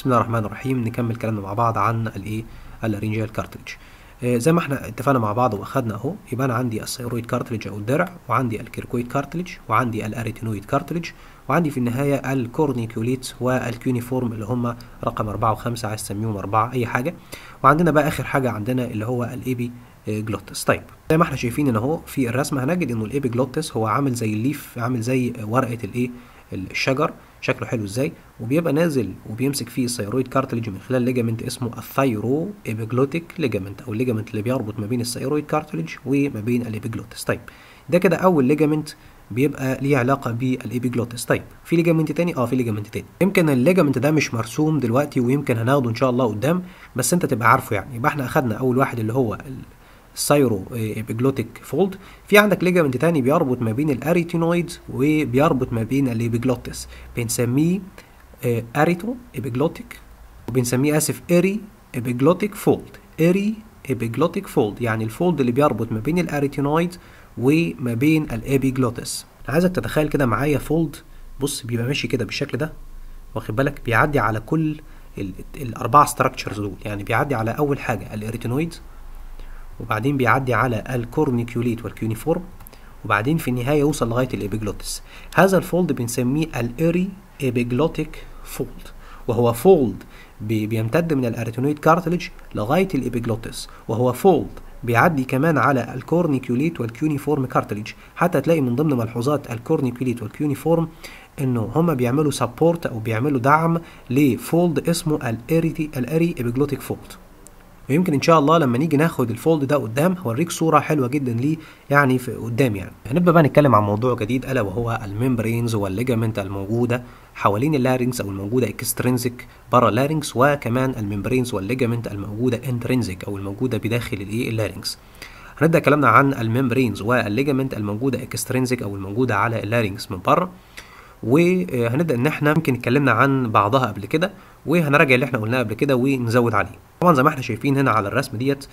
بسم الله الرحمن الرحيم. نكمل كلامنا مع بعض عن الايه اللارنجيال كارتريج. زي ما احنا اتفقنا مع بعض واخدنا اهو، يبقى انا عندي الثيرويد كارتريج او الدرع، وعندي الكيركويد كارتريج، وعندي الاريتينويد كارتريج، وعندي في النهايه الكورنيكوليت والكيونيفورم اللي هم رقم 4 و5، عايز تسميهم 4 اي حاجه. وعندنا بقى اخر حاجه عندنا اللي هو الايبي جلوتس. طيب زي ما احنا شايفين ان اهو في الرسمه هنجد انه الايبي جلوتس هو عامل زي الليف، عامل زي ورقه الايه الشجر، شكله حلو ازاي، وبيبقى نازل وبيمسك فيه الثيرويد كارتليج من خلال ليجامنت اسمه الثايرو ايبيجلوتيك ليجامنت، او الليجامنت اللي بيربط ما بين الثيرويد كارتليج وما بين الايبيجلوتس. طيب ده كده اول ليجامنت بيبقى ليه علاقه بالايبيجلوتس. طيب في ليجامنت تاني؟ في ليجامنت تاني. يمكن الليجامنت ده مش مرسوم دلوقتي ويمكن هناخده ان شاء الله قدام، بس انت تبقى عارفه يعني. يبقى احنا اخدنا اول واحد اللي هو الثايرو ايبيجلوتيك فولد. في عندك ليجامنت تاني بيربط ما بين الاريتينويد وبيربط ما بين الايبيجلوتس، بنسميه اريتو ايبيجلوتيك، وبنسميه اري ايبيجلوتيك فولد. اري ايبيجلوتيك فولد يعني الفولد اللي بيربط ما بين الاريتينويد وما بين الايبيجلوتس. انا عايزك تتخيل كده معايا فولد، بص بيبقى ماشي كده بالشكل ده، واخد بالك، بيعدي على كل الاربعه ستراكشرز دول. يعني بيعدي على اول حاجه الاريتينويد، وبعدين بيعدي على الكورنيكوليت والكيونيفورم، وبعدين في النهاية يوصل لغاية الإيبيجلوتس. هذا الفولد بنسميه الإيري إيبيجلوتيك فولد، وهو فولد بيمتد من الأريتينويد كارتليج لغاية الإيبيجلوتس، وهو فولد بيعدي كمان على الكورنيكوليت والكيونيفورم كارتليج. حتى تلاقي من ضمن ملحوظات الكورنيكوليت والكيونيفورم انه هما بيعملوا سبورت او بيعملوا دعم لفولد اسمه الإيري إيبيجلوتيك فولد. ويمكن ان شاء الله لما نيجي ناخد الفولد ده قدام هوريك صوره حلوه جدا ليه يعني في قدام. يعني هنبدا بقى نتكلم عن موضوع جديد، الا وهو الممبرينز والليجامنت الموجوده حوالين اللارynx او الموجوده اكسترينزيك بره اللارynx، وكمان الممبرينز والليجامنت الموجوده انترينزيك او الموجوده بداخل الايه اللارynx. هنبدا كلامنا عن الممبرينز والليجامنت الموجوده اكسترينزيك او الموجوده على اللارynx من بره، وهنبدا ان احنا يمكن اتكلمنا عن بعضها قبل كده، وهنراجع اللي احنا قلناه قبل كده ونزود عليه. طبعا زي ما احنا شايفين هنا على الرسمه ديت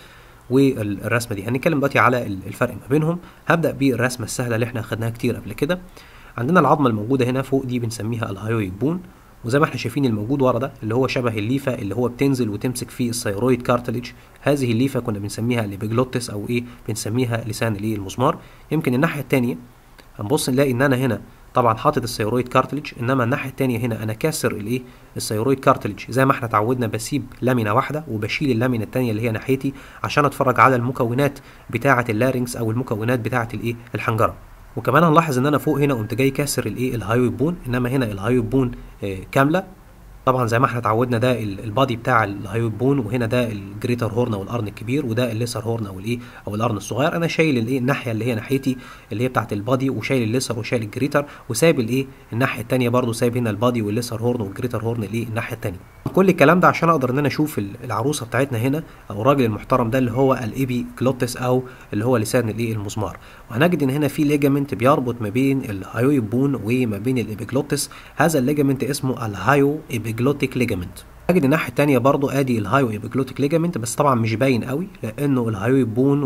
والرسمه دي، هنتكلم دلوقتي على الفرق ما بينهم. هبدا بالرسمه السهله اللي احنا اخدناها كتير قبل كده. عندنا العظمه الموجوده هنا فوق دي بنسميها الهايويد بون، وزي ما احنا شايفين الموجود ورا ده اللي هو شبه الليفه اللي هو بتنزل وتمسك فيه الثيرويد كارتليج. هذه الليفه كنا بنسميها الإيبيجلوتس او ايه، بنسميها لسان الايه المسمار. يمكن الناحيه الثانيه هنبص نلاقي ان انا هنا طبعا حاطط الثيرويد كارتليج، انما الناحيه الثانيه هنا انا كاسر الايه الثيرويد كارتليج. زي ما احنا اتعودنا بسيب لامينه واحده وبشيل اللامينه الثانيه اللي هي ناحيتي عشان اتفرج على المكونات بتاعه اللارynx او المكونات بتاعه الايه الحنجره. وكمان هنلاحظ ان انا فوق هنا قمت جاي كاسر الايه الهايويد بون، انما هنا الهايويد بون كامله. طبعا زي ما احنا اتعودنا ده البادي بتاع الهايويد بون، وهنا ده الجريتر هورن او القرن الكبير، وده الليسر هورن او الايه او القرن الصغير. انا شايل الايه الناحيه اللي هي ناحيتي اللي هي بتاعه البادي، وشايل الليسر وشايل الجريتر، وسايب الايه الناحيه الثانيه برده، سايب هنا البادي والليسر هورن والجريتر هورن الايه الناحيه الثانيه. كل الكلام ده عشان اقدر ان انا اشوف العروسه بتاعتنا هنا او الراجل المحترم ده اللي هو الإيبيجلوتس او اللي هو لسان الايه المسمار. وهنجد ان هنا في ليجامنت بيربط ما بين الهايويد بون وما بين الإيبيجلوتس. هذا الليجامنت اسمه الهايو إيبيجلوتيك ليجامنت. هاجد الناحيه الثانيه برضو ادي الهايو إيبيجلوتيك ليجامنت، بس طبعا مش باين قوي لانه الهايويد بون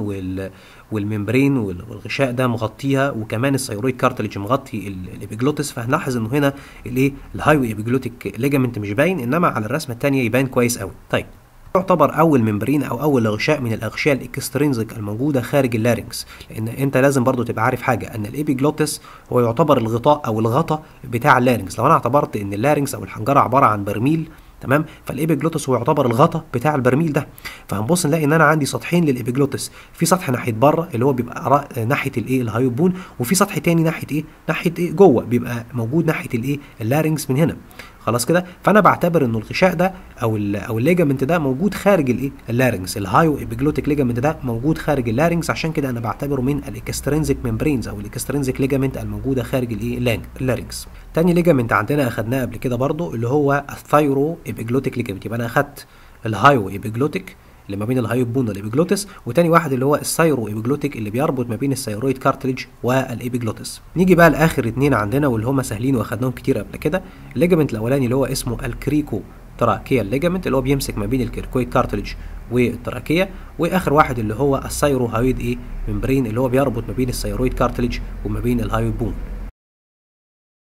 والممبرين والغشاء ده مغطيها، وكمان الثيرويد كارتليج مغطي الإيبيجلوتس. فهنلاحظ انه هنا الايه الهايو إيبيجلوتيك ليجامنت مش باين، انما على الرسمه الثانيه يبان كويس قوي. طيب يعتبر اول ممبرين او اول غشاء من الاغشاء الاكسترينزيك الموجوده خارج اللارynx، لان انت لازم برضو تبقى عارف حاجه ان الإيبيجلوتس هو يعتبر الغطاء او الغطا بتاع اللارynx. لو انا اعتبرت ان اللارynx او الحنجره عباره عن برميل، تمام، فالإيبيجلوتس هو يعتبر الغطا بتاع البرميل ده. فهنبص نلاقي ان انا عندي سطحين للإيبيجلوتس، في سطح ناحيه بره اللي هو بيبقى ناحيه الايه الهايويد بون، وفي سطح تاني ناحيه ايه جوه بيبقى موجود ناحيه الايه اللارynx من هنا. خلاص كده، فانا بعتبر انه الغشاء ده او الليجامنت ده موجود خارج الايه اللارynx. الهايو إيبيجلوتيك ليجامنت ده موجود خارج اللارynx، عشان كده انا بعتبره من الاكسترينزيك ممبرينز او الاكسترينزيك ليجامنت الموجوده خارج الايه اللارynx. تاني ليجامنت عندنا اخدناه قبل كده برضو اللي هو الثايرو إيبيجلوتيك ليجامنت. يبقى انا اخدت الهايو إيبيجلوتيك اللي ما بين الهايويد بون والإيبيجلوتس، وتاني واحد اللي هو الثايرو إيبيجلوتيك اللي بيربط ما بين الثيرويد كارتليج والإيبيجلوتس. نيجي بقى لاخر اتنين عندنا واللي هم سهلين واخدناهم كتير قبل كده. الليجامنت الاولاني اللي هو اسمه الكريكو تراكيال ليجامنت اللي هو بيمسك ما بين الكيركويد كارتليج والتراكيه، واخر واحد اللي هو الثايرو هايويد ممبرين اللي هو بيربط ما بين الثيرويد كارتليج وما بين الهايويد بون.